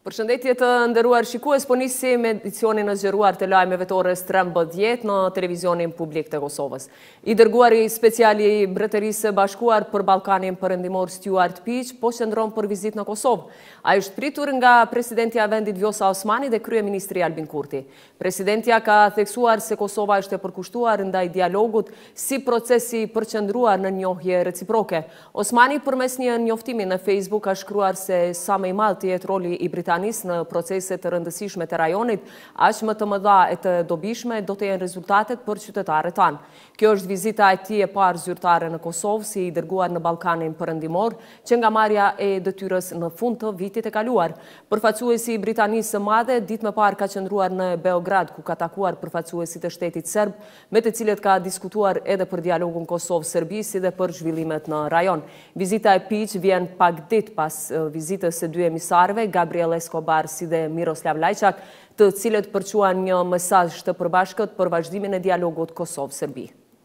Përshëndetje të nderuar shikues, po nisim edicionin e zgjeruar të lajmeve të orës 13 në televizionin publik të Kosovës. I dërguari special i Mbretërisë së Bashkuar për Ballkanin Perëndimor Stuart Peach po qëndron për vizitë në Kosovë. Ai është pritur nga presidentja e vendit Vjosa Osmani dhe kryeministri Albin Kurti. Presidentja ka theksuar se Kosova është e përkushtuar ndaj dialogut si procesi i përqendruar në njohje reciproke. Osmani përmes një njoftimi në Facebook ka shkruar se sa më i madh të jetë roli i në proceset të rëndësishme të rajonit, aq më të mëdha e të dobishme do të jenë rezultatet për qytetarët tanë. Kjo është vizita e tij e parë zyrtare në Kosovë si i dërguar në Ballkanin Perëndimor, që nga marrja e detyrës në fund të vitit e kaluar. Përfaqësuesi i Britanisë së Madhe ditë më parë ka qëndruar në Beograd, ku ka takuar përfaqësuesit e shtetit serb, me të cilët ka diskutuar edhe për dialogun Kosovë-Serbi si dhe për zhvillimet në rajon. Vizita e Peach vjen pak ditë pas vizitës së dy emisarëve, Gabriel Escobar si dhe Miroslav Lajçak, të cilët përquan një mesazh të përbashkët për vazhdimin e dialogut Kosovë-Serbi.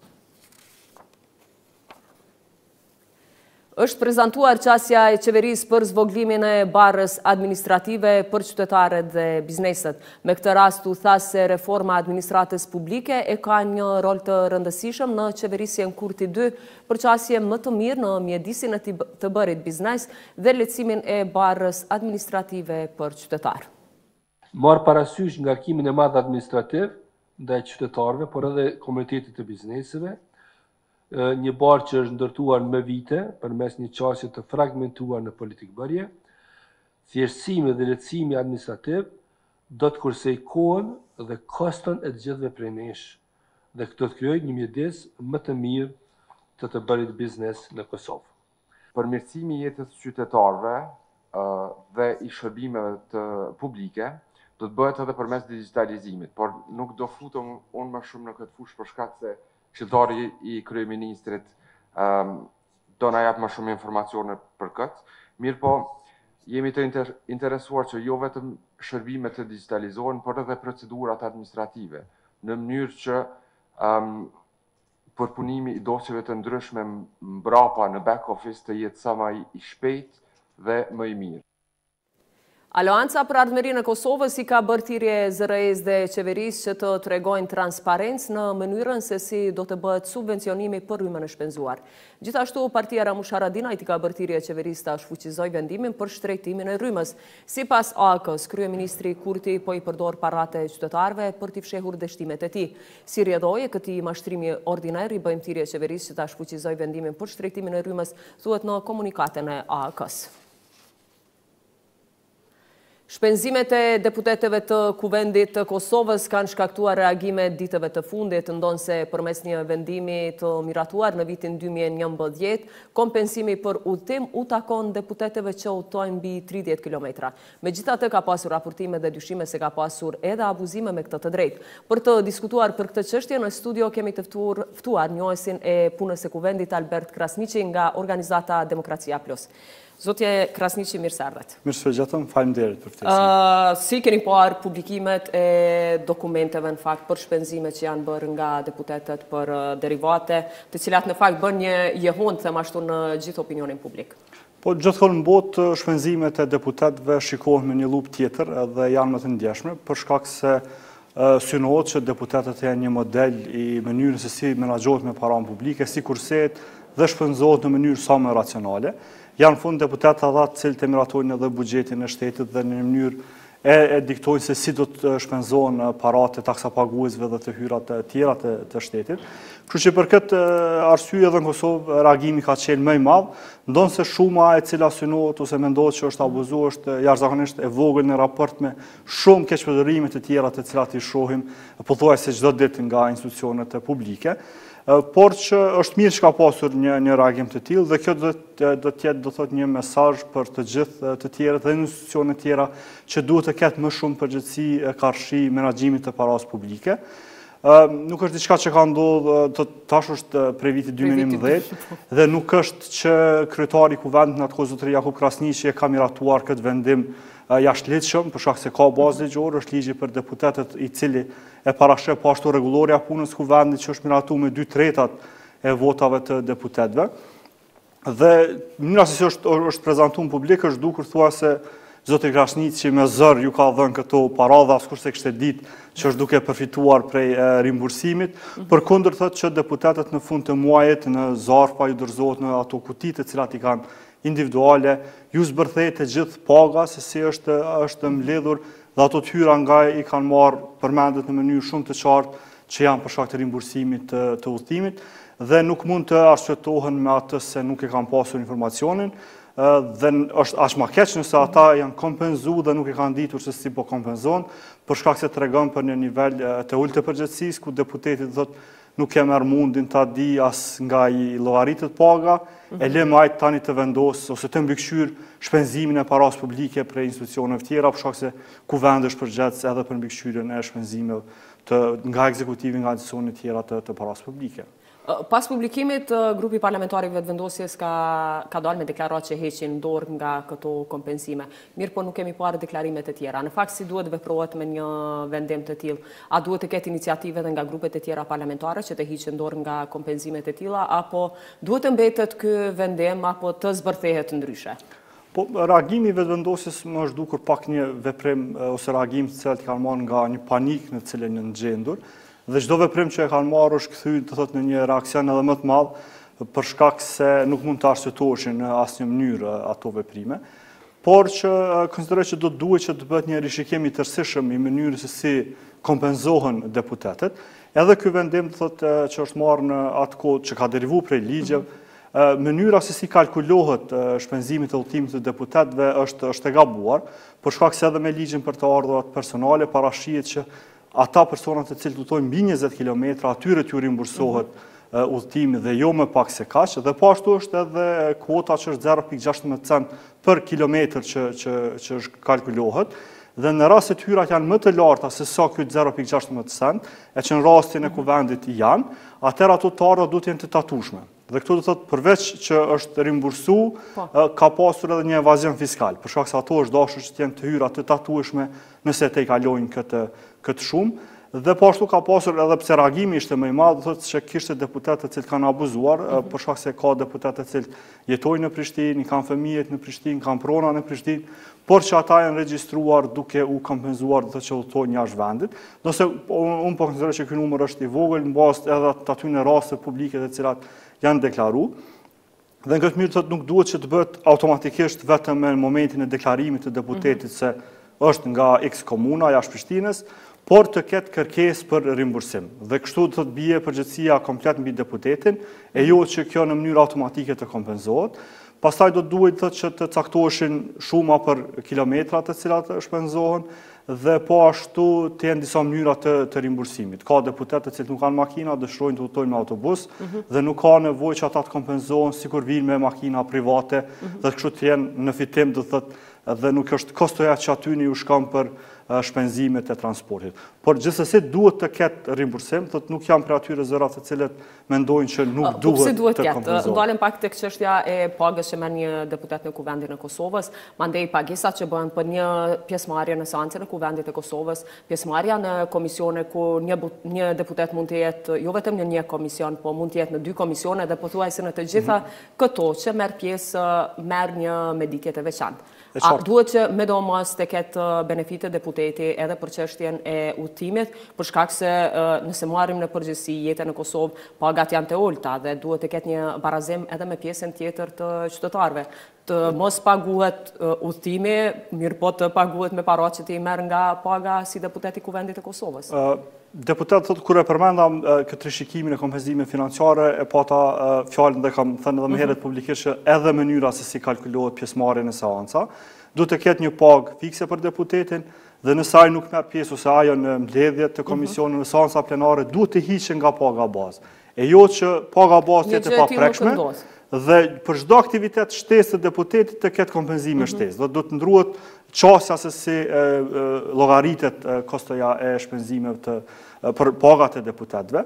Është prezantuar qasja e qeverisë për zvoglimin e barrës administrative për qytetarët dhe bizneset. Me këtë rast u tha se reforma administratës publike e ka një rol të rëndësishëm në qeverisjen Kurti 2 për qasje më të mirë në mjedisin e të bërit biznes dhe lehtësimin e barrës administrative për qytetarë. Marë parasysh ngarkimin e madh administrativ ndaj qytetarëve, por edhe komunitetit të bizneseve, një barë që është ndërtuar me vite përmes një qasje të fragmentuar në politikë bërje, thjeshtësimi dhe lehtësimi administrativ do të kursej kohën dhe koston e të gjithëve prej nesh, dhe këtë të krijojë një mjedis më të mirë të bërit biznes në Kosovë. Përmirësimi i jetës së qytetarëve dhe i shërbimeve të publike do të bëhet edhe përmes digitalizimit, por nuk do futem unë më shumë në këtë fushë për shkak se këshilltari i kryeministrit do na jap më shumë informacione për këtë. Mirë po, jemi të interesuar që jo vetëm shërbimet të digitalizohen, por edhe procedurat administrative, në mënyrë që përpunimi i dosjeve të ndryshme mbrapa në back office të jetë sa më i shpejt dhe më i mirë. Aleanca për Ardhmërinë e Kosovës i ka bërë thirrje zërëes dhe qeverisë që të tregojnë transparencë në mënyrën se si do të bëhet subvencionimi për rrymën e shpenzuar. Gjithashtu, partia Ramush Haradinaj i ka bërë thirrje qeverisë ta shfuqizojë vendimin për shtrejtimin e rrymës. Sipas AK-s, kryeministri Kurti po i përdor paratë e qytetarëve për t'i fshehur dështimet e tij. Si rrjedhoi këtij mashtrimi ordiner, i bëjmë thirrje qeverisë që ta shfuqizojë vendimin për shtrejtimin e rrymës, thuhet në komunikatin e AK-s. Shpenzimet e deputetëve të Kuvendit të Kosovës kanë shkaktuar reagime ditëve të fundit, ndonse përmes një vendimi të miratuar në vitin 2011, kompensimi për udhëtim u takon deputetëve që udhtojnë mbi 30 km. Megjithatë, ka pasur raportime dhe dyshime se ka pasur edhe abuzime me këtë të drejtë. Për të diskutuar për këtë çështje në studio kemi të ftuar njohësin e punës së Kuvendit Albert Krasniqi nga organizata Demokracia Plus. Zotje Krasniqi, mirë se ardhët. Mirë se gjatëm, faleminderit për ftesën. Si keni parë publikimet e dokumenteve në fakt për shpenzimet që janë bërë nga deputetët për derivate, të cilat në fakt bën një jehon them ashtu në gjithë opinionin publik? Po gjithmonë në botë shpenzimet e deputetëve shikohen me një lupë tjetër dhe janë më të ndjeshme, për shkak se synohet që deputetët janë një model i mënyrës se si menaxhohet me paranë publike, si kurset dhe shpenzohet në mënyrë sa më racionale. Janë fund deputetë ata të cilët e miratojnë edhe buxhetin e shtetit dhe në mënyrë e diktojnë se si do të shpenzohen paratë e taksapaguesve dhe të hyrat e tjera të shtetit. Kështu që për këtë arsye edhe në Kosovë reagimi ka qenë më i madh, ndonse shuma e cila synohet ose mendohet që është abuzuar është jashtëzakonisht e vogël në raport me shumë keqpërdorime të tjera të cilat i shohim pothuajse çdo ditë nga institucionet publike. Por që është mirë që ka pasur një reagim të tillë dhe kjo do të jetë një mesazh për të gjithë të tjerët dhe institucionet tjera që duhet të ketë më shumë përgjegjësi karshi menaxhimit të parave publike. Nuk është diçka që ka ndodhur tash është prej vitit 2011 dhe nuk është që kryetari i Kuvendit në atë kohë zotëri Jakub Krasniqi e ka miratuar këtë vendim jashtëligjshëm, për shkak se ka bazë ligjore, është ligji për deputetët i cili e parashtroi po ashtu rregullorja e punës Kuvendit që është miratuar me 2/3 e votave të deputetëve. Dhe mënyra se si është prezantuar publik është dukur thuajse Zoti Krasniqi që me zër ju ka dhënë këto para dhe askush se kishte ditë që është duke përfituar prej rimbursimit. Përkundër thotë që deputetët në fund të muajit në zarfa ju dorëzohet në ato kuti të cilat i kanë individuale, ju zbërthehet të gjithë paga se si është mbledhur dhe ato hyra nga i kanë marrë përmendet në mënyrë shumë të qartë që janë për shkak të rimbursimit të udhëtimit dhe nuk mund të arsjetohen me atë se nuk e kanë pasur informacionin. Dhe është aq më keq nëse ata janë kompenzu dhe nuk e kanë ditur se si po kompenzon, për shkak se tregon për një nivel të ulët të përgjegjësisë ku deputeti thotë nuk e merr mundin ta di as nga i llogaritet paga, e lë majt tani të vendos ose të mbikëqyr shpenzimin e paras publike prej institucioneve tjera, për shkak se kuvendi është përgjegjës edhe për mbikëqyrjen e shpenzimeve nga ekzekutivi, nga institucionet tjera të paras publike. Pas publikimit, grupi parlamentari vetëvendosjes ka dalë me deklarat që heqin dorë nga këto kompensime. Mirë po nuk kemi parë deklarimet e tjera. Në fakt, si duhet veprohet me një vendim të tillë? A duhet të ketë iniciative dhe nga grupet e tjera parlamentare që të heqin dorë nga kompensimet e tilla, apo duhet të mbetet ky vendim apo të zbërthehet ndryshe? Po, reagimi vetëvendosjes më është dukur pak një veprim ose reagim të cilat kanë marrë nga një panik në cilën janë ngjendur. Dhe çdo veprim që e kanë marrë është kthyer të thotë në një reaksion edhe më të madh për shkak se nuk mund të arsyetoheshin në asnjë mënyrë ato veprime, por që konsideroj që duhet që të bëhet një rishikim i tërësishëm i mënyrës se si kompenzohen deputetët. Edhe ky vendim thotë që është marrë në atë kohë që ka derivuar prej ligjeve, mënyra se si kalkulohet shpenzimi të udhëtimit të deputetëve është e gabuar, për shkak se edhe me ligjin për të ardhurat personale parashihet që ata personat të cilët udhtojnë mbi 20 kilometra, atyre t'ju rimbursohet udhëtimi dhe jo më pak se kaq, dhe po ashtu është edhe kuota që është 0.16 cent për kilometër që kalkulohet, dhe në rast se hyrat janë më të larta se sa ky 0.16 cent, e që në rastin e kuvendit janë, atëherë ato të ardha duhet jenë të tatueshme. Dhe këtu do thotë përveç që është rimbursu, ka pasur edhe një evazion fiskal, për shkak se ato është dashur që të jenë të hyra të tatueshme nëse te i kalojnë këtë shumë. Dhe po ashtu ka pasur edhe pse reagimi ishte më i madh, thotë se kishte deputetë të cilët kanë abuzuar, për shkak se ka deputetë të cilët jetojnë në Prishtinë, kanë fëmijët në Prishtinë, kanë prona në Prishtinë, por që ata janë regjistruar duke u kompenzuar dhe që udhtojnë jashtë vendit. Nëse unë po konsideroj që ky numër është i vogël mbas edhe të atyre raste publike të cilat janë deklaruar. Dhe në këtë mënyrë thotë nuk duhet që të bëhet automatikisht vetëm në momentin e deklarimit të deputetit se është nga X komuna jashtë Prishtinës, por të ketë kërkesë për rimbursim. Dhe kështu do të bie përgjegjësia komplet mbi deputetin, e jo që kjo në mënyrë automatike të kompenzohet. Pastaj do duhet që të caktoheshin shuma për kilometrat të cilat shpenzohen dhe po ashtu të jenë disa mënyra të rimbursimit. Ka deputetë të cilët nuk kanë makina, dëshirojnë të udhtojnë me autobus dhe nuk ka nevojë që ata të kompenzohen sikur vinë me makina private dhe kështu të jenë në fitim do thotë dhe nuk është kostoja që aty një u shkon për shpenzimet e transportit. Por gjithsesi duhet të ketë rimbursim, thotë nuk janë për atyre zërat të cilët mendojnë që nuk duhet të kompenzohen. Ndalem pak tek çështja e pagës që merr një deputet në Kuvendin e Kosovës, mandej pagesat që bëhen për një pjesëmarrje në seancën e Kuvendit e Kosovës, pjesëmarrja në komisione ku një deputet mund të jetë jo vetëm në një komision, po mund të jetë në 2 komisione dhe pothuajse në të gjitha këto që merr pjesë merr një medikje të veçantë. A duhet që me do mos të ketë benefite deputeti edhe për çështjen e udhëtimit, për shkak se nëse marrim në përgjithësi jetën në Kosovë, pagat janë të ulta dhe duhet të ketë një barazim edhe me pjesën tjetër të qytetarëve. Të mos paguhet udhëtimi, mirë po të paguhet me para që ti merr nga paga si deputeti i Kuvendit të Kosovës. Deputet thotë kur e përmendam këtë rishikimin e kompenzimeve financiare, e pata fjalën dhe kam thënë edhe më herët publikisht që edhe mënyra se si kalkulohet pjesëmarrja në seanca, duhet të ketë një pagë fikse për deputetin dhe nëse ai nuk merr pjesë ose ajo në mbledhjet të komisionit në seanca plenare, duhet të hiqet nga paga bazë. E jo që paga bazë jetë e paprekshme dhe për çdo aktivitet shtesë të deputetit të ketë kompenzime shtesë. Do të ndruhet qasja se si llogaritet kostoja e shpenzimeve për pagat e deputetëve.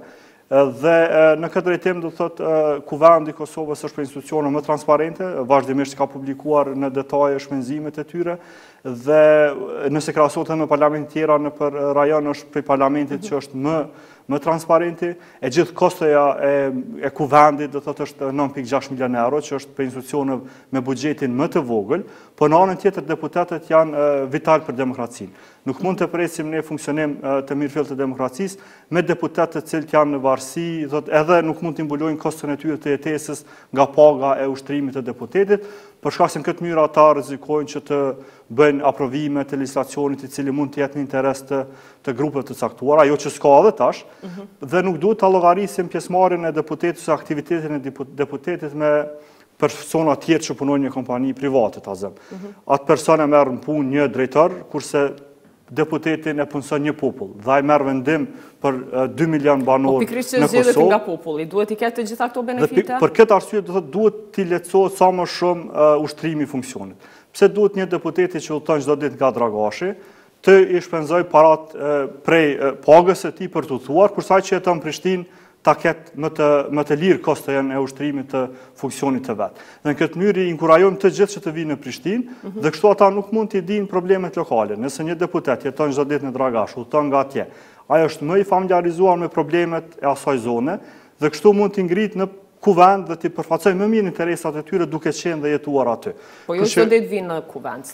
Dhe në këtë drejtim do thotë Kuvendi i Kosovës është për institucione më transparente, vazhdimisht ka publikuar në detaje shpenzimet e tyre dhe nëse krahasohet me parlamentet tjera në për rajon është prej parlamentit që është më transparenti, e gjithë kostoja e Kuvendit do thotë është 9.6 milion euro, që është për institucione me buxhetin më të vogël, por në anën tjetër deputetët janë vital për demokracinë. Nuk mund të presim ne funksionim të mirëfillt të demokracisë me deputetë të cilët janë në varësi, edhe nuk mund të mbulojnë koston e tyre të jetesës nga paga e ushtrimit të deputetit, për shkak se në këtë mënyrë ata rrezikojnë që të bëjnë aprovime të legjislacionit i cili mund të jetë në interes të grupeve të caktuara, ajo që s'ka edhe tash, dhe nuk duhet ta llogarisim pjesëmarrjen e deputetit ose aktivitetin e deputetit me persona tjerë që punojnë në një kompani private, ta zëm. Atë persona merr në punë një drejtor, kurse deputetin e punëson një popull, dhe ai merr vendim për 2 milion banorë në Kosovë. Pikërisht që zgjedhet nga populli, duhet i ketë të gjitha këto benefite? Për këtë arsye duhet t'i lehtësohet sa më shumë ushtrimi i funksionit. Pse duhet një deputeti që udhton çdo ditë nga Dragashi të i shpenzoj parat prej pagës së tij për të udhëtuar, kurse ai që jeton në Prishtinë ta ketë më të lirë kostojën e ushtrimit të funksionit të vet. Dhe në këtë mënyrë i inkurajojmë të gjithë që të vinë në Prishtinë, dhe kështu ata nuk mund t'i dinë problemet lokale. Nëse një deputet jeton çdo ditë në Dragash, udhton nga atje, ai është më i familiarizuar me problemet e asaj zone dhe kështu mund t'i ngritë në Kuvend dhe t'i përfaqësoj më mirë interesat e tyre duke qenë dhe jetuar aty. Po jo çdo ditë vinë në Kuvend.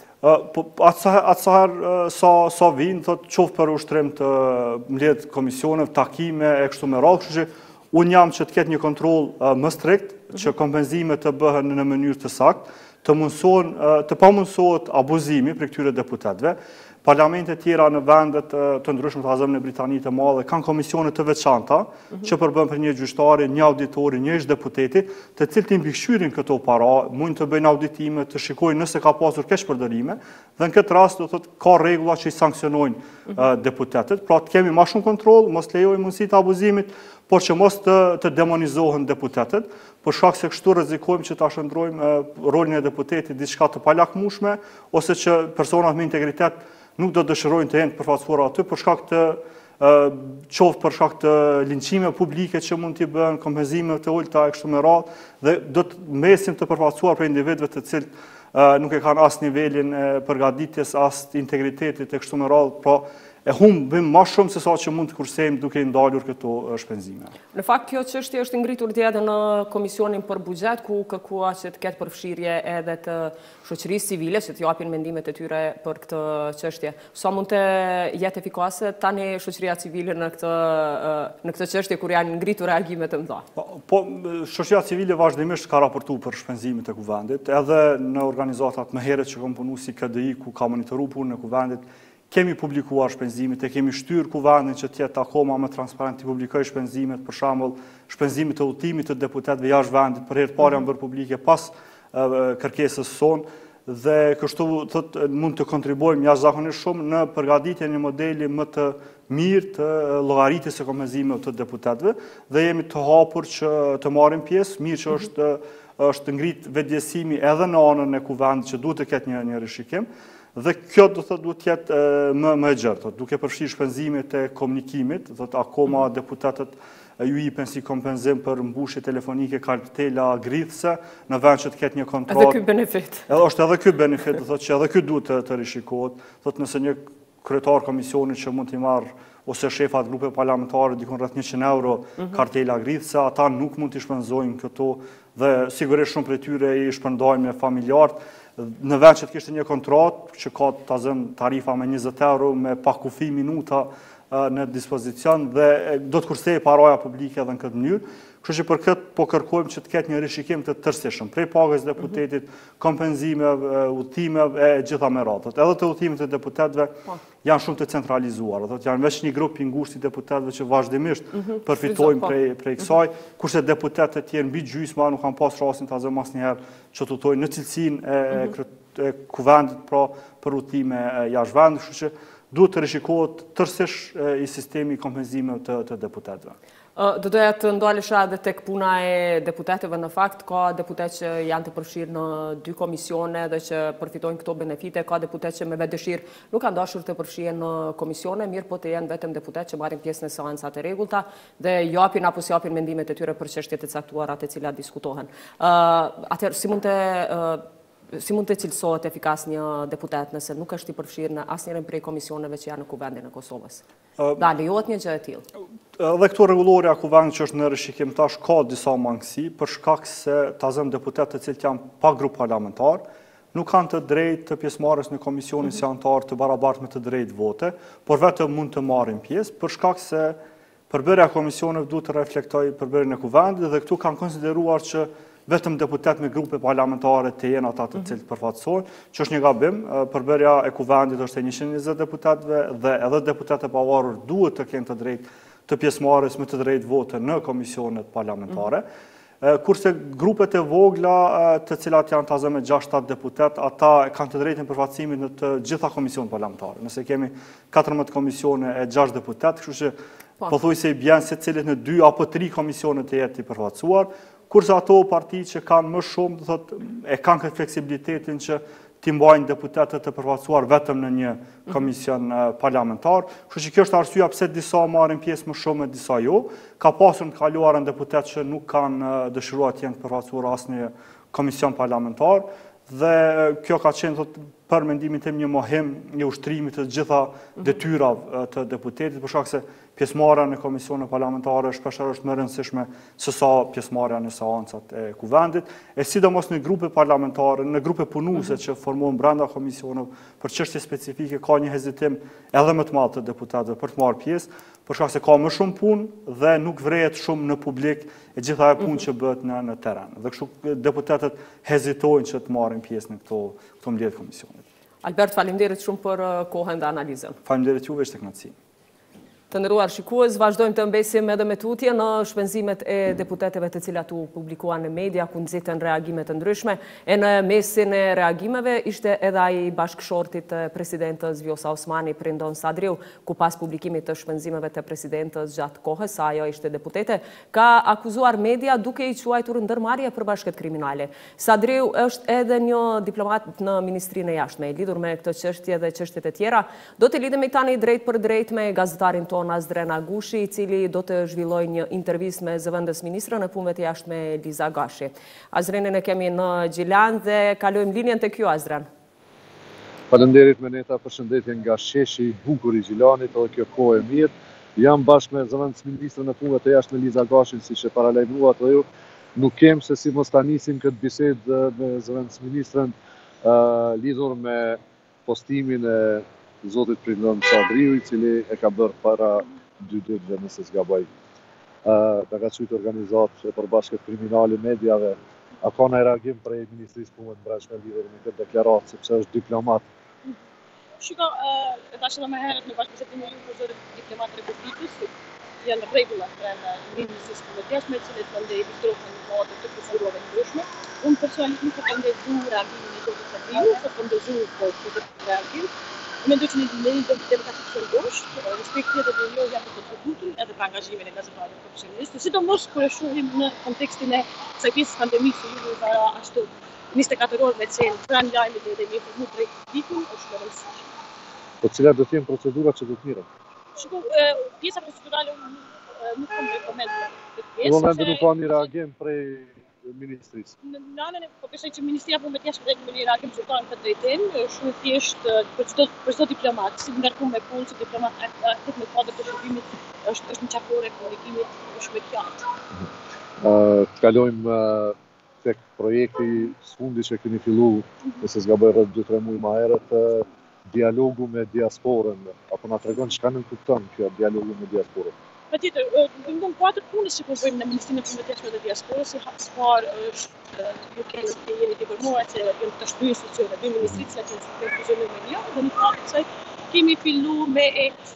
Atëherë sa vinë, thotë qoftë për ushtrim të mbledh komisione, takime e kështu me radhë, kështu që unë jam që të ketë një kontroll më strikt, që kompenzimet të bëhen në mënyrë të saktë, të pamundsohet abuzimi për këtyre deputetëve. Parlamentet tjera në vendet të ndryshme të Azemën e Britanitë të Madhe kanë komisione të veçanta që përbën për një gjyqtari, një auditori, një ish deputeti, të cilët i mbikëqyrin këto para, mund të bëjnë auditime, të shikojnë nëse ka pasur keq përdorime, dhe në këtë rast do thotë ka rregulla që i sanksionojnë deputetët. Pra të kemi më shumë kontroll, mos lejojmë mundësi të abuzimit, por që mos të demonizohen deputetët, për shkak se kështu rrezikojmë që ta shndrojmë rolin e deputetit diçka të palakmueshme, ose që personat me integritet nuk do dëshirojnë të jenë të përfaqësuar aty për shkak të qoftë për shkak të linçime publike që mund t'i bën, kompenzime të ulta e kështu me radhë, dhe do të mesim të përfaqësuar për individëve të cilët nuk e kanë as nivelin e përgatitjes, as integritetit e kështu me radhë, pra e humbim më shumë se sa që mund të kursejmë duke i ndalur këto shpenzime. Në fakt, kjo çështje është ngritur dje edhe në Komisionin për Buxhet, ku kërkua që të ketë përfshirje edhe të shoqërisë civile, që të japin mendimet e tyre për këtë çështje. Sa mund të jetë efikase tani shoqëria civile në këtë çështje kur janë ngritur reagime të mëdha? Po, shoqëria civile vazhdimisht ka raportuar për shpenzimet e Kuvendit, edhe në organizatat më herët që kam punuar si KDI, ku ka monitoruar punën e Kuvendit, kemi publikuar shpenzimet, e kemi shtyrë Kuvendin që tjetë akoma më transparent të publikoj shpenzimet, për shembull shpenzimet të udhëtimit të deputetëve jashtë vendit, për herë të parë janë bërë publike pas kërkesës sonë, dhe kështu thotë mund të kontribuojmë jashtëzakonisht shumë në përgatitjen e një modeli më të mirë të llogaritjes së kompenzimeve të deputetëve, dhe jemi të hapur që të marrim pjesë, mirë që është ngrit vetëdijësimi edhe në anën e Kuvendit që duhet të ketë një rishikim. Dhe kjo do të duhet jetë më e gjerë, duke përfshirë shpenzimet e komunikimit, akoma deputetët ju jipen si kompenzim për mbushje telefonike, kartela grithëse, në vend që të ketë një kontroll. Edhe ky benefit. Është edhe ky benefit, do thotë që edhe ky duhet të rishikohet. Thotë nëse një kryetar komisioni që mund t'i marrë ose shefat grupe parlamentare dikon rreth 100 euro kartela grithëse, ata nuk mund t'i shpenzojnë këto, dhe sigurisht shumë prej tyre i shpërndajnë me familjarët, në vend që të kishte një kontratë që ka ta zënë tarifa me 20 euro me pa kufi minuta në dispozicion, dhe do të kursejë paraja publike edhe në këtë mënyrë. Kështu që për këtë po kërkojmë që të ketë një rishikim të tërësishëm prej pagës deputetit, kompenzimeve, udhëtimeve e gjitha me radhë. Edhe të udhëtimet e deputetëve janë shumë të centralizuara, janë veç një grup i ngushtë i deputetëve që vazhdimisht përfitojnë prej kësaj, kurse deputetët e tjerë mbi gjysma nuk kanë pas rastin ta zëmë asnjëherë që të udhtojnë në cilësinë e Kuvendit, pra për udhëtime jashtë vendit, kështu që duhet të rishikohet tërësisht i sistemi i kompenzimeve të deputetëve. Do doja të ndalesha edhe tek puna e deputetëve. Në fakt, ka deputet që janë të përfshirë në 2 komisione dhe që përfitojnë këto benefite, ka deputet që me vetë dëshirë nuk kanë dashur të përfshihen në komisione, mirë po të jenë vetëm deputet që marrin pjesë në seancat e rregullta dhe japin apo s'japin mendimet e tyre për çështjet e caktuara të cilat diskutohen. Atëherë, si mund të cilësohet efikas një deputet nëse nuk është i përfshirë në asnjërin prej komisioneve që janë në Kuvendin e Kosovës? Da lejohet një gjë e tillë? Dhe këto rregullorja e Kuvendit që është në rishikim tash ka disa mangësi për shkak se tazëm deputetët të cilët janë pa grup parlamentar nuk kanë të drejtë të pjesëmarrjes në komisionin si anëtar të barabartë me të drejtë vote, por vetëm mund të marrin pjesë për shkak se përbërja e komisioneve duhet të reflektojë përbërjen e Kuvendit dhe këtu kanë konsideruar që vetëm deputet me grupe parlamentare të jenë ata të cilët përfaqësohen, që është një gabim. Përbërja e Kuvendit është e 120 deputetëve dhe edhe deputetët e pavarur duhet të kenë të drejtë të pjesëmarrjes me të drejtë vote në komisionet parlamentare. Kurse grupet e vogla, të cilat janë tazëm me 6-7 deputet, ata kanë të drejtën përfaqësimit në të gjitha komisionet parlamentare. Nëse kemi 14 komisione e 6 deputet, kështu që pothuajse i bjen secilit në 2 apo 3 komisione të jetë i përfaqësuar, kurse ato parti që kanë më shumë, e kanë këtë fleksibilitetin që t'i mbajnë deputetët të përfaqësuar vetëm në një komision parlamentar. Kështu që kjo është arsyeja pse disa marrin pjesë më shumë e disa jo. Ka pasur në të kaluarën deputet që nuk kanë dëshiruar të jenë të përfaqësuar asnjë komision parlamentar dhe kjo ka qenë për mendimin tim një mohim i ushtrimit të gjitha detyrave të deputetit, për shkak se pjesëmarrja në komisione parlamentare shpeshherë është më e rëndësishme se sa pjesëmarrja në seancat e Kuvendit, e sidomos në grupe parlamentare, në grupe punuese që formohen brenda komisioneve për çështje specifike ka një hezitim edhe më të madh të deputetëve për të marrë pjesë, për shkak se ka më shumë punë dhe nuk vrehet shumë në publik e gjitha e punë që bëhet në terren. Dhe kështu deputetët hezitojnë që të marrin pjesë në këto mbledhje komisionit. Albert, faleminderit shumë për kohën dhe analizën. Faleminderit juve, ishte kënaqësi. Të nderuar shikues, vazhdojmë të mbesim edhe me tutje në shpenzimet e deputetëve të cilat u publikuan në media ku nxitën reagime të ndryshme. E në mesin e reagimeve ishte edhe ai bashkëshortit të presidentës Vjosa Osmani, Prindon Sadriu, ku pas publikimit të shpenzimeve të presidentës gjatë kohës sa ajo ishte deputete, ka akuzuar media duke i quajtur ndërmarrje për bashkët kriminale. Sadriu është edhe një diplomat në Ministrinë e Jashtme, lidhur me këtë çështje dhe çështjet e tjera. Do të lidhemi tani drejt për drejt me gazetarin tonë Azren Agushi, i cili do të zhvillojë një intervistë me zëvendës ministrën e punëve të jashtme Liza Gashi. Azrenin e kemi në Gjilan dhe kalojmë linjen tek ju, Azren. Faleminderit Meneta, përshëndetje nga sheshi i bukur i Gjilanit, edhe kjo kohë e mirë. Jam bashkë me zëvendës ministrën e punëve të jashtme Liza Gashin, siç e paralajmëruat edhe ju. Nuk kem se si mos ta nisim këtë bisedë me zëvendës ministrën lidhur me postimin e Zotit Prindon Sadriu, i cili e ka bërë para 2 ditëve nëse s'gaboj. Ta ka qytë organizatë e përbashkët kriminali mediave. A ka në reagim prej Ministrisë Punëve të Brendshme lidhur me këtë deklaratë, sepse është diplomat? Shiko, e tash edhe më herët në bashkëpunësim me ju për zërit diplomat republikës, janë rregulla brenda Ministrisë Punëve të Jashtme, të cilët mandej vitrohen në modë të procedurave ndryshme. Unë personalisht nuk e përndezur reagimin e Zotit Sadriu, se përndezur po këtë reagim. Mendoj që në demokratikë shëndosht, respekti edhe dënjohja për kontributën edhe për angazhimin e gazetarit profesionistë, sidomos kur e shohim në kontekstin e kësaj pjesë pandemisë që ju para ashtu 24 orë me qenë pranë lajmit dhe me informu drejt publikun, është shumë e rëndësishme. Po cilat do të jenë procedurat që do të mirën? Shiko, pjesa procedurale nuk kam rekoment për këtë pjesë. Në momentin nuk ka një reagim prej Ministrisë. Në anën po besoj që Ministria e Punëve të Jashtme dhe një reagim zyrtar në këtë drejtim, shumë thjesht për çdo diplomat, si ngarkuar me punë, si diplomat aktiv në kuadër të shërbimit, është një çakore e komunikimit shumë e qartë. Të kalojmë tek projekti sfundi që keni filluar, nëse s'gaboj rreth 2-3 muaj më herët, dialogu me diasporën, apo na tregon çka nënkupton kjo dialogu me diasporën? Patjetër, në kuadër punës që po bëjmë në Ministrinë e Punëve të Jashtme dhe Diasporës, si hapës parë është ju keni të jeni të informuar se jemi të shtu institucione, 2 ministritë që të fuzionuar me një, dhe në kuadër të kësaj kemi filluar me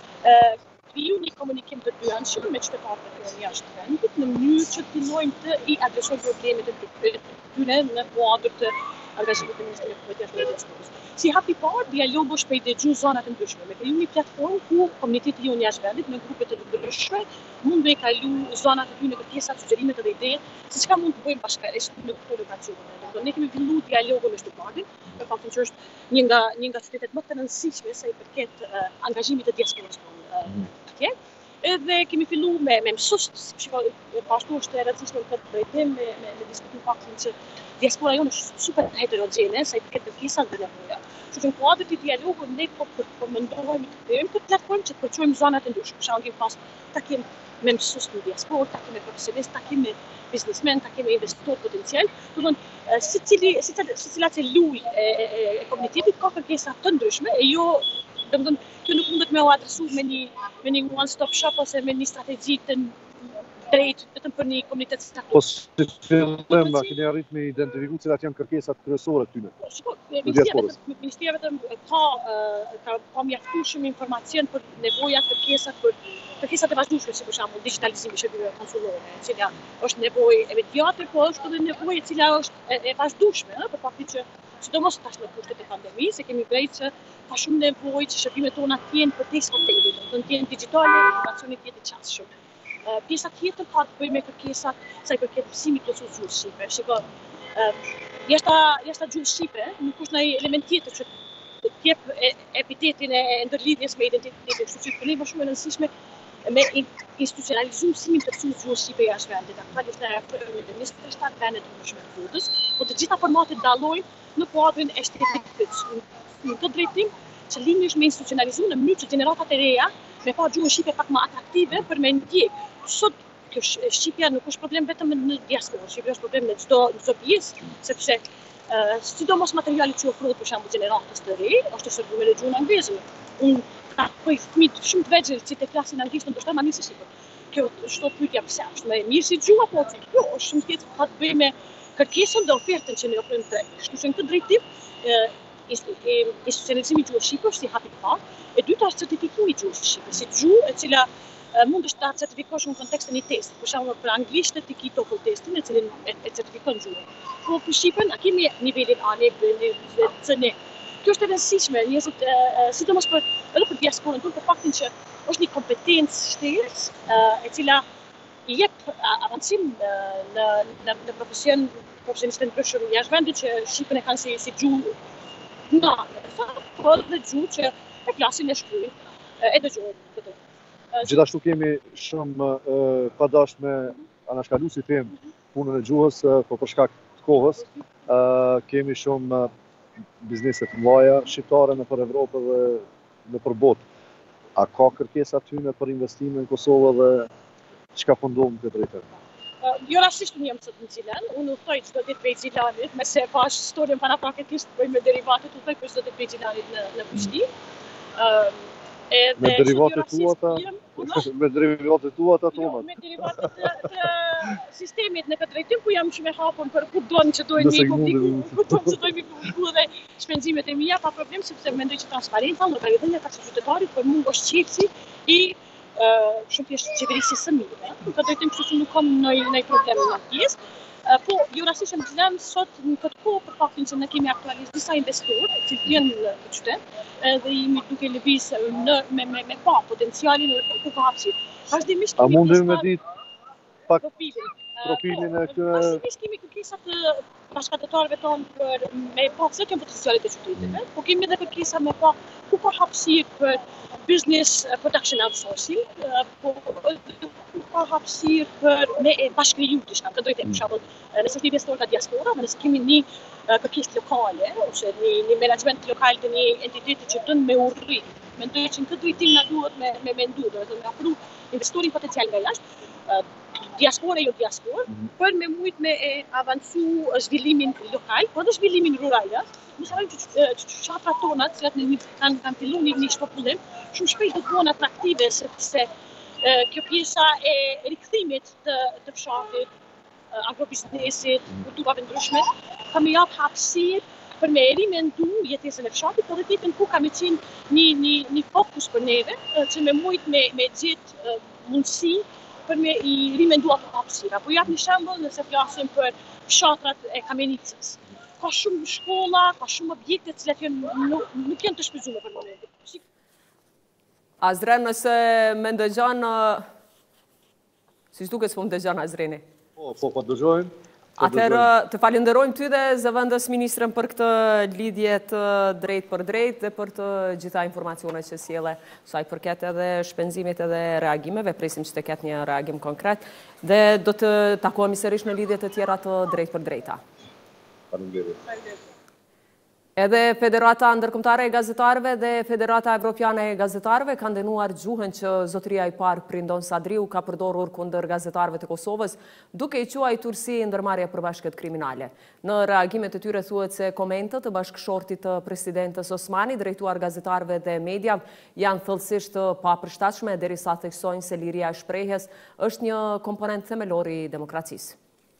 kriju një komunikim të dyanshëm me qytetarët e jashtë vendit në mënyrë që të fillojmë të i adresojmë problemet e tyre në kuadër të angazhimit të Ministrisë së Jashtme të Diasporës. Si hapi i parë, dialogu është për i dëgju zonat e ndryshme, me kriju një platformë ku komuniteti jonë jashtë vendit me grupe të ndryshme mund me kalu zonat e tyre kërkesat, sugjerimet dhe ide, se çka mund të bëjmë bashkërisht në këto lokacione. Ne kemi filluar dialogun me Shqipërinë, për faktin që është një nga qytetet më të rëndësishme sa i përket angazhimit të diasporës atje. Edhe kemi filluar me mësues, pashtu është e rëndësishme këtë drejtim me diskutim faktin që diaspora jonë është super heterogjene sa i përket kërkesave dhe nevojave. Kështu që në kuadër të dialogut ne po mendojmë të krijojmë këtë platformë që të përqojmë zonat e ndryshme. Për shembull, kemi pas takim me mësues në diasporë, takim me profesionistë, takim me biznesmen, takim me investitor potencial. Do të thonë secila celulë e komunitetit ka kërkesa të ndryshme e jo, domethënë, kjo nuk mundet me u adresu me një one stop shop ose me një strategji të drejt vetëm për një komunitet të Po si fillim, a keni arrit me identifiku cilat janë kërkesat kryesore të tyre? Ministria vetëm ka mjaftueshëm informacion për nevojat, kërkesat e vazhdueshme, si për shembull digitalizimi i shërbimeve konsullore, e cila është nevojë imediate, po është edhe nevojë e cila është e vazhdueshme, për faktin që sidomos tash në kushtet e pandemisë kemi vërejtë që ka shumë nevojë që shërbimet tona të jenë përtes konteksit, do të jenë digjitale, informacioni të jetë i çastshëm. Pjesa tjetër ka të bëjë me kërkesat sa i përket mësimit të gjuhës shqipe. Shiko, jashta gjuhës shqipe nuk është ndonjë element tjetër që të jep epitetin e ndërlidhjes me identitetin. Kështu që për ne është shumë e rëndësishme me institucionalizuar mësimin të gjuhës shqipe jashtë vendit. Aktualisht ne afrohemi në 27 vende të ndryshme të botës, por të gjitha formatet dallojnë në kuadrin e shtetit. Në këtë drejtim, qëllimi është me institucionalizuar në mënyrë që gjeneratat e reja me pa gjuhën shqipe pak më atraktive për me ndjek. Sot kjo shqipja nuk është problem vetëm në diasporë, shqipja është problem në çdo pjesë, sepse sidomos materialet që ofrohet për shembull gjeneratës të re, është shërbim me gjuhën angleze. Unë takoj fëmijë shumë të vegjël që të flasin anglisht, ndoshta ma nisi shqipe. Kjo është pyetja pse është më e mirë si gjuha po ti? Jo, është shumë tjetër ka të bëjë me kërkesën dhe ofertën që ne ofrojmë të. Kështu që në këtë drejtim institucionalizimi i gjuhës shqipe është si hapi i parë, e dyta është certifikimi i gjuhës shqipe, si gjuhë e cila mund është ta certifikosh në kontekstin e testit. Për shembull, për anglishtë ti ke TOEFL testin e cilin e certifikon gjuhën. Po për shqipen a kemi nivelin A, B, C, N. Kjo është e rëndësishme, njerëzit sidomos edhe për diasporën tonë, për faktin që është një kompetencë shtesë e cila i jep avancim në profesionistë të ndryshëm jashtë vendit që shqipen e kanë si gjuhë po dhe gjuhë që e flasin e shkruajnë e dëgjojnë këtu. Gjithashtu kemi shumë padash me anashkalu si them punën e gjuhës, po për shkak të kohës kemi shumë biznese të mëdha shqiptare nëpër Evropë dhe nëpër botë. A ka kërkesa tyne për investime në Kosovë dhe çka po ndodh në këtë drejtim? Jo rastisht unë jam sot në Gjilan, unë udhtoj çdo ditë prej Gjilanit, me se pash historien parapraktikisht bëj me derivatet, udhtoj për çdo ditë prej Gjilanit në Prishtinë. Me derivatet tuata tona. Me derivatet të sistemit në këtë drejtim ku jam shumë e hapur për ku don që dojnë mi publiku dhe shpenzimet e mia pa problem, sepse mendoj që transparenca, llogaritënia ka qytetarit për mua është qelësi i shumë thjesht qeverisë së mire. Në këtë drejtim kështu që nuk kam ndonjë problem në pjesë. Po, jo rastisht në Gjilan sot në këtë kohë për faktin që ne kemi aktualisht disa investorë që vjen në qytet dhe jemi duke lëviz me pa potencialin e ku ka hapësirë. Vazhdimisht kemi mundim me ditë pak profilin e vazhdimisht kemi kërkesa të bashkëpunëtorëve tonë për me pa se kanë potencialet e qytetit, po kemi edhe kërkesa me pa ku ka hapësirë për business production outsourcing, po ka hapësirë për me bashkëkriju diçka, këtë drejtim, për shembull, nëse është investor nga diaspora, nëse kemi një kërkesë lokale ose një menaxhment lokal të një entiteti që don me urrit. Mendoj që në këtë drejtim na duhet me mendu, do të thonë afro investorin potencial nga jashtë, diaspora jo diaspor, për me mujt me avancu zhvillimin lokal, po edhe zhvillimin rural. Mos harrojmë që çatra tona, të cilat kanë filluar një shpopullim, shumë shpejt do të bëhen atraktive sepse kjo pjesa e rikthimit të fshatit, agrobiznesit, kulturave ndryshme, ka më jap hapësirë për me rimendu jetesën e fshatit, por edhe tipin ku ka më qenë një fokus për neve, që me mujt me gjetë mundësi për me i rimendu ato hapësira. Po jap një shembull nëse flasim për fshatrat e Kamenicës. ka shumë shkolla, ka shumë objekte të cilat nuk janë të shpenzuar për momentin. Azren, nëse me ndëgjon, si duket s'po më dëgjon Azreni. Po dëgjojmë. Atëherë të falenderojmë ty dhe zëvendës ministrën për këtë lidhje të drejt për drejt dhe për të gjitha informacionet që sjelle sa i përket edhe shpenzimit edhe reagimeve. Presim që të ketë një reagim konkret dhe do të takohemi sërish në lidhje të tjera të drejt për drejta. Faleminderit. Edhe Federata Ndërkombëtare e Gazetarëve dhe Federata Evropiane e Gazetarëve kanë dënuar gjuhën që zotëria i parë Prindon Sadriu ka përdorur kundër gazetarëve të Kosovës, duke i quajtur si ndërmarrje përbashkët kriminale. Në reagimet e tyre thuhet se komentët të bashkëshortit të presidentës Osmani drejtuar gazetarëve dhe mediave janë thellësisht të papërshtatshme derisa theksojnë se liria e shprehjes është një komponent themelor i demokracisë.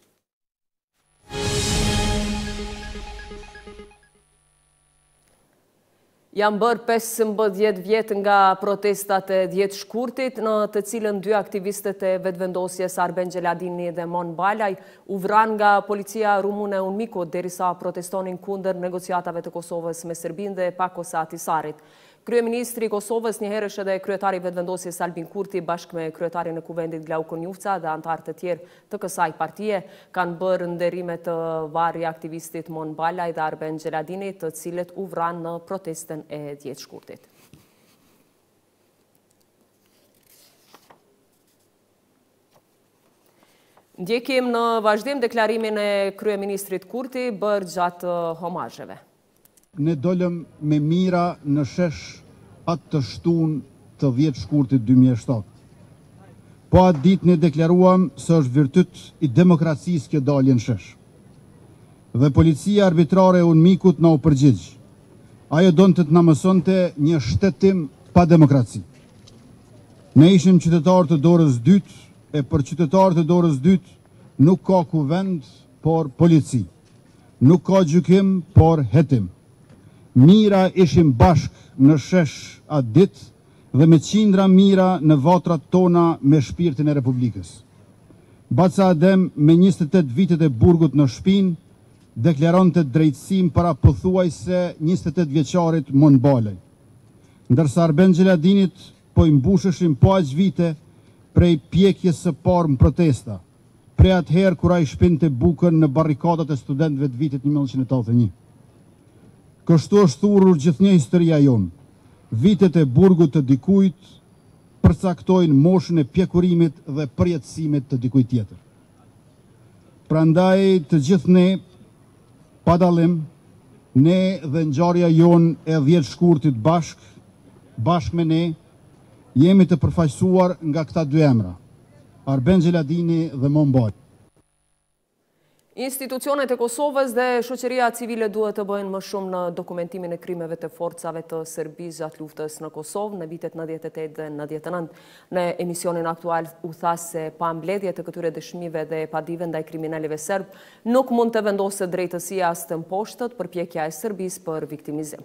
Janë bërë 15 vjet nga protestat e 10 shkurtit, në të cilën 2 aktivistët e vetëvendosjes Arben Gjeladini dhe Mon Balaj u vranë nga policia rumune UNMIKO derisa protestonin kundër negociatave të Kosovës me Serbinë dhe Pakos Ahtisarit. Kryeministri i Kosovës, njëherësh edhe kryetari i vetëvendosjes Albin Kurti bashkë me kryetarin e kuvendit Glauko Njufca dhe anëtarë të tjerë të kësaj partie kanë bërë nderime të varri aktivistit Mon Balaj dhe Arben Gjeladini, të cilët u vranë në protestën e 10 shkurtit. Ndjekim në vazhdim deklarimin e kryeministrit Kurti bërë gjatë homazheve. Ne dollëm me mira në shesh atë të shtun të 10 shkurtit 2007. Po atë ditë ne deklaruam se është virtyt i demokracisë kjo dalje në shesh. Dhe policia arbitrare e UNMIKut na u përgjigj. Ajo donte të na mësonte një shtetim pa demokraci. Ne ishim qytetarë të dorës dytë, e për qytetarë të dorës dytë nuk ka kuvend, por polici. Nuk ka gjykim, por hetim. Mira ishim bashk në shesh atë ditë dhe me qindra mira në vatrat tona me shpirtin e Republikës. Baca Adem me 28 vitet e burgut në shpinë deklaronte drejtësim para pothuajse 28 vjeçarit Mon Balaj. Ndërsa Arben Gjeladinit po i mbushëshim po aq vite prej pjekjes së parë në protesta, prej atëherë kur ai shpinte bukën në barrikadat e studentëve të vitit 1981. Kështu është thurur gjithnjë historia jonë. Vitet e burgut të dikujt përcaktojnë moshën e pjekurimit dhe përjetësimit të dikujt tjetër. Prandaj të gjithë ne, pa dallim, ne dhe ngjarja jonë e 10 shkurtit bashk me ne, jemi të përfaqësuar nga këta 2 emra, Arben Gjeladini dhe Mon Balaj. Institucionet e Kosovës dhe shoqëria civile duhet të bëjnë më shumë në dokumentimin e krimeve të forcave të Serbisë gjatë luftës në Kosovë në vitet 98 dhe 99. Në emisionin aktual u tha se pa mbledhje të këtyre dëshmive dhe padive ndaj kriminalëve serb, nuk mund të vendoset drejtësia as të mposhtët përpjekja e Serbisë për viktimizim.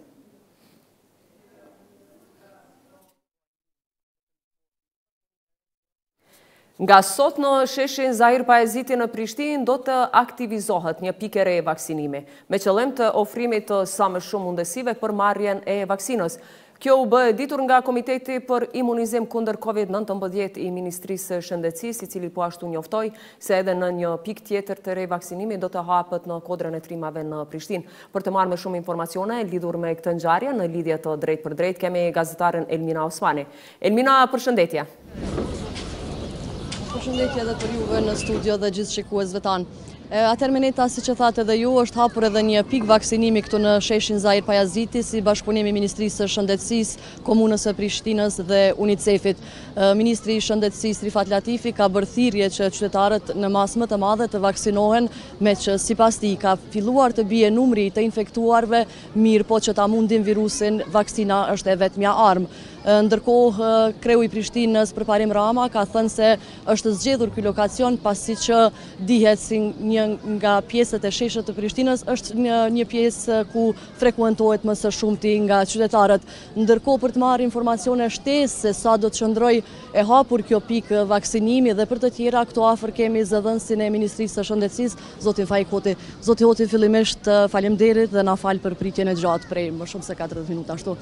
Nga sot në sheshin Zahir Pajeziti në Prishtinë do të aktivizohet një pikë e re e vaksinimi, me qëllim të ofrimit të sa më shumë mundësive për marrjen e vaksinës. Kjo u bë ditur nga Komiteti për Imunizim kundër COVID-19 i Ministrisë së Shëndetësisë, i cili po ashtu njoftoi se edhe në një pikë tjetër të re vaksinimi do të hapet në Kodrën e Trimave në Prishtinë. Për të marrë më shumë informacione lidhur me këtë ngjarje në lidhje të drejt për drejt kemi gazetaren Elmina Osmani. Elmina, përshëndetje. Përshëndetje edhe për juve në studio dhe gjithë shikuesve tanë. Atëherë Meneta, si që thatë edhe ju, është hapur edhe një pikë vaksinimi këtu në sheshin Zahir Pajeziti si bashkëpunimi i Ministrisë së Shëndetësisë, Komunës së Prishtinës dhe UNICEF-it. Ministri i Shëndetësisë Rifat Latifi ka bërë thirrje që qytetarët në masë më të madhe të vaksinohen, me që sipas tij ka filluar të bie numri të infektuarve, mirë po që ta mundin virusin, vaksina është e vetmja armë. Ndërkohë, kreu i Prishtinës Përparim Rama ka thënë se është zgjedhur ky lokacion pasi që dihet si një një nga pjesët e sheshët të Prishtinës është një pjesë ku frekuentohet më së shumti nga qytetarët. Ndërkohë, për të marrë informacione shtesë se sa do të qëndroj e hapur kjo pikë vaksinimi dhe për të tjera, këtu afër kemi zëdhënësin e Ministrisë së Shëndetësisë, zotin Faik Hoti. Zoti Hoti, fillimisht faleminderit dhe na fal për pritjen e gjatë prej më shumë se 40 minuta ashtu.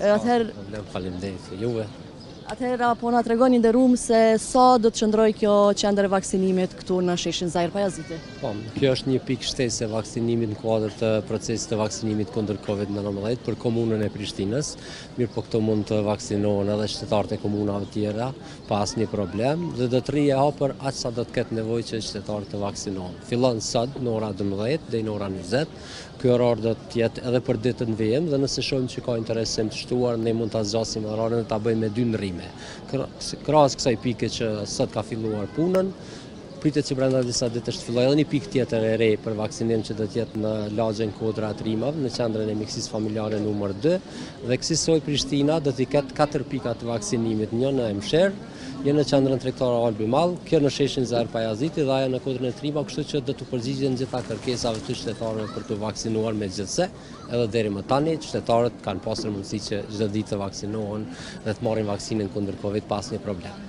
Faleminderit juve. Atëherë, po na tregoni nderuam se sa do të qëndroj kjo qendër e vaksinimit këtu në sheshin Zahir Pajaziti? Po, kjo është një pikë shtesë e vaksinimit në kuadër të procesit të vaksinimit kundër COVID-19 për komunën e Prishtinës. Mirë, po këto mund të vaksinohen edhe qytetarët e komunave tjera pa asnjë problem dhe do të rrijë hapur aq sa do të ketë nevojë që qytetarët të vaksinohen. Fillon sot në ora 12 deri në ora 20. Ky orar do të jetë edhe për ditën VM dhe nëse shohim që ka interesim të shtuar, ne mund ta zgjasim orarin dhe ta bëjmë me 2 ndrrime. Krahas kësaj pike që sot ka filluar punën, pritet që brenda disa ditësh të fillojë edhe një pikë tjetër e re për vaksinim që do të jetë në lagjen Kodra Trimave, në qendrën e mjekësisë familjare numër 2, dhe kësaj Prishtina do të ketë 4 pika të vaksinimit, një në Emsher, një në qendrën tregtare Albi Mall, kjo në sheshin Zahir Pajaziti dhe ajo në Kodrën e Trimave, kështu që do të përgjigjen gjitha kërkesave të qytetarëve për të vaksinuar megjithse, edhe deri më tani qytetarët kanë pasur mundësi që çdo ditë të vaksinohen dhe të marrin vaksinën kundër Covid pa asnjë problem.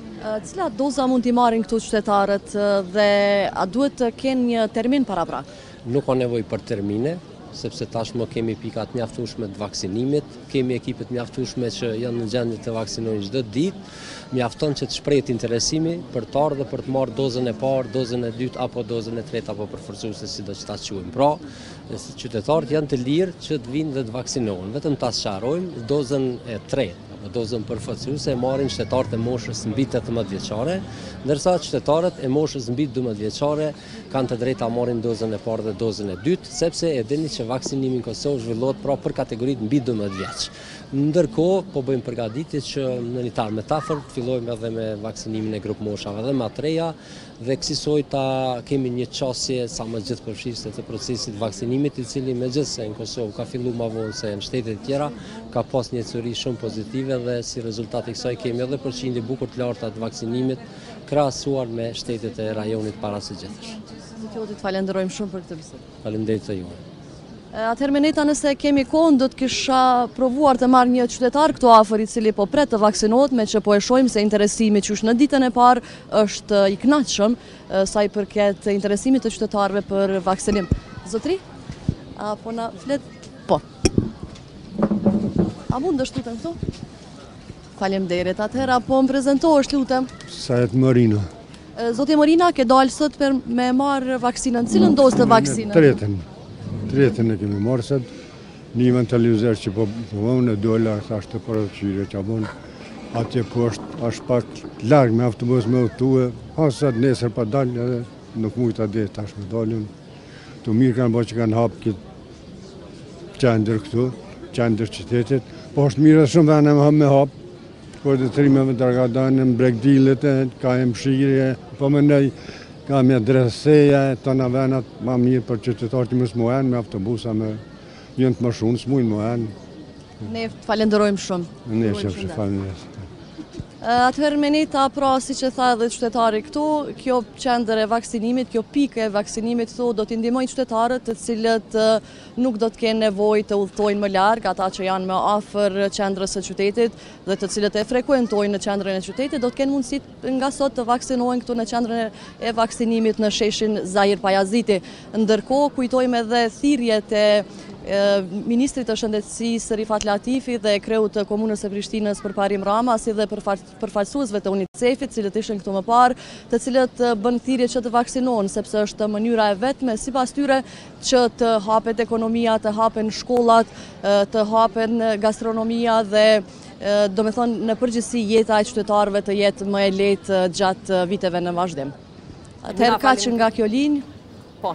Cilat doza mund t'i marrin këtu qytetarët dhe a duhet të kenë një termin paraprak? Nuk ka nevojë për termine, sepse tashmë kemi pikat mjaftueshme të vaksinimit, kemi ekipet mjaftueshme që janë në gjendje të vaksinojnë çdo ditë. Mjafton që të shprehet interesimi për të ardhur dhe për të marrë dozën e parë, dozën e dytë apo dozën e tretë apo përforcuese sidoq ta quajmë. Pra, qytetarët janë të lirë që të vinë dhe të vaksinohen. Vetëm ta sqarojmë, dozën e tretë apo dozën përforcuese e marrin qytetarët e moshës mbi 18 vjeçare, ndërsa qytetarët e moshës mbi 12 vjeçare kanë të drejtë ta marrin dozën e parë dhe dozën e dytë, sepse e dini që vaksinimi në Kosovë zhvillohet pra për kategoritë mbi 12 vjeç. Ndërkohë, po bëjmë përgatitje që në një tarë metafër të fillojmë edhe me vaksinimin e grup moshave dhe matreja dhe kësaj ta kemi një qasje sa më gjithëpërfshirëse të procesit vaksinimit, i cili megjithse në Kosovë ka filluar më vonë se në shtetet tjera, ka pas një ecuri shumë pozitive dhe si rezultat i kësaj kemi edhe përqindje bukur të larta të vaksinimit krahasuar me shtetet e rajonit para së gjithësh. Zoti, falenderojmë shumë për këtë bisedë. Faleminderit të juve. Atëherë Meneta, nëse kemi kohën, do të kisha provuar të marrë një qytetar këtu afër i cili po pret të vaksinohet, me që po e shohim se interesimi që është në ditën e parë është i kënaqshëm sa i përket interesimit të qytetarëve për vaksinim. Zotri? Po na flet? Po. A mund të shtutem këtu? Faleminderit. Atëherë po më prezantohesh, lutem. Sajt Marina. Zoti Marina, ke dalë sot për me marrë vaksinën. Cilën dozë të vaksinën? Tretën e kemi marrë sot, një televizor që po vëmë në dolar, thashtë të përëqyre që abonë, atje po është pak largë me autobus me utue, sot nesër pa dalë edhe nuk mujta dhe tash me dalën. Të mirë kanë bo që kanë hapë këtë qendër këtu, qendër qytetit, po është mirë dhe shumë vene me hapë, koordinatrimeve Dargadan, në Bregdilet, ka e Mshirje, po më nej, ka me dreseja, të në venat ma mirë për qytetarë që mësë muhen, me autobusa me njën të më shumë, së mujnë muhen. Ne falenderojmë shumë. Ne shumë falenderojmë. Atëherë Meneta, pra si që tha edhe qytetari këtu, kjo qendër e vaksinimit, kjo pikë e vaksinimit këtu do t'i ndihmojnë qytetarët të cilët nuk do të kenë nevojë të udhtojnë më larg, ata që janë më afër qendrës së qytetit dhe të cilët e frekuentojnë në qendrën e qytetit, do të kenë mundësi nga sot të vaksinohen këtu në qendrën e vaksinimit në sheshin Zahir Pajaziti. Ndërkohë kujtojmë edhe thirrjet e Ministrit të Shëndetësisë Rifat Latifi dhe kreut të komunës së Prishtinës Përparim Rama, si dhe përfaqësuesve të UNICEF-it, cilët ishin këtu më parë, të cilët bën thirrje që të vaksinohen, sepse është mënyra e vetme sipas tyre që të hapet ekonomia, të hapen shkollat, të hapen gastronomia dhe do me thonë në përgjithësi jeta e qytetarëve të jetë më e lehtë gjatë viteve në vazhdim. Atëherë kaq nga kjo linjë. Po.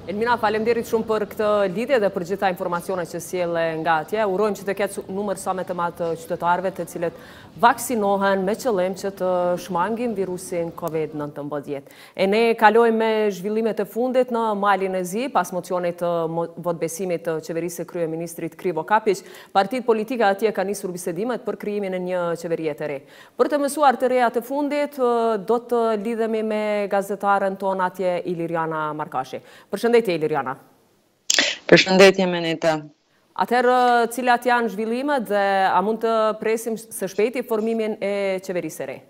Elmina, faleminderit shumë për këtë lidhje dhe për gjitha informacione që sjelle nga atje. Urojmë që të ketë numër sa më të madh të qytetarëve të cilët vaksinohen me qëllim që të shmangim virusin COVID-19. E ne kalojmë me zhvillimet e fundit në Malin e Zi, pas mocionit të votbesimit të qeverisë së kryeministrit Krivo Kapić. Partitë politike atje kanë nisur bisedimet për krijimin e një qeverie të re. Për të mësuar të reja të fundit, do të lidhemi me gazetaren ton atje Iliriana Markashi. Përshëndetje, Iliriana. Përshëndetje, Menita. Atëherë, cilat janë zhvillimet dhe a mund të presim së shpejti formimin e qeverisë së re?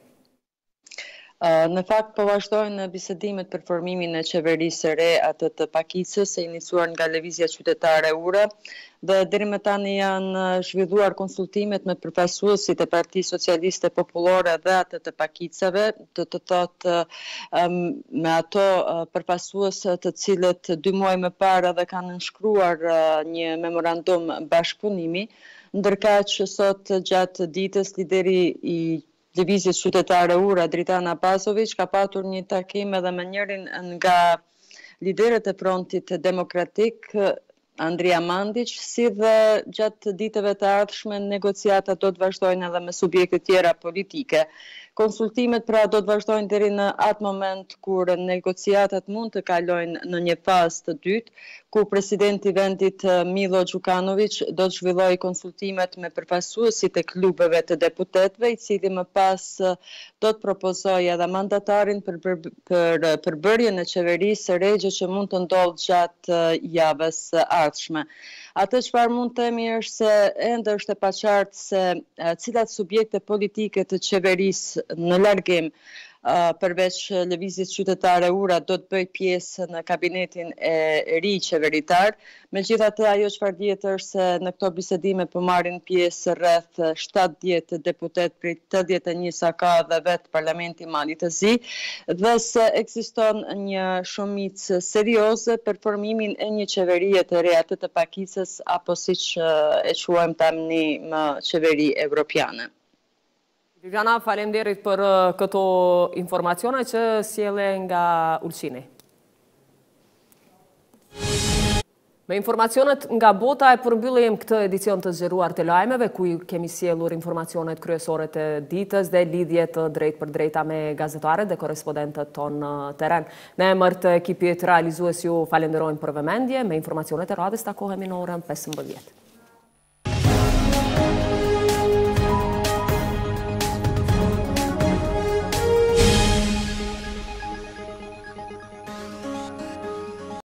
Në fakt, po vazhdojnë bisedimet për formimin e qeverisë së re atë të pakicës e iniciuar nga Lëvizja Qytetare Ura, dhe deri më tani janë zhvilluar konsultimet me përfaqësuesit e Partisë Socialiste Popullore dhe atë të pakicave, të thotë me ato përfaqësues të cilët 2 muaj më parë dhe kanë nënshkruar një memorandum bashkëpunimi, ndërkaq sot gjatë ditës lideri i Lëvizjes Qytetare Ura, Dritan Abasović, ka patur një takim edhe me njërin nga liderët e Frontit Demokratik, Andria Mandić, si dhe gjatë ditëve të ardhshme negociatat do të vazhdojnë edhe me subjekte tjera politike. Konsultimet pra do të vazhdojnë deri në atë moment kur negociatat mund të kalojnë në një fazë të dytë, ku presidenti i vendit Milo Đukanović do të zhvillojë konsultimet me përfaqësuesit e klubeve të deputetëve, i cili më pas do të propozojë edhe mandatarin për përbërjen e qeverisë së re, që mund të ndodhë gjatë javës ardhshme. Atë çfarë mund të themi është se ende është e paqartë se cilat subjekte politike të qeverisë në largim përveç Lëvizjes Qytetare Ura do të bëjë pjesë në kabinetin e ri qeveritar. Megjithatë, ajo çfarë dihet është se në këto bisedime po marrin pjesë rreth 70 deputet prej 81 sa ka dhe vetë Parlamenti i Malit të Zi, dhe se ekziston një shumicë serioze për formimin e një qeverie të re atë të pakicës, apo siç e quajmë tani më qeveri evropiane. Iliriana, faleminderit për këto informacione që sjelle nga Ulqini. Me informacionet nga bota e përmbyllim këtë edicion të zgjeruar të lajmeve, ku kemi sjellur informacionet kryesore të ditës dhe lidhje të drejt për drejta me gazetarët dhe korespondentët ton në teren. Në emër të ekipit realizues ju falenderojmë për vëmendje, me informacionet e radhës takohemi në orën 15.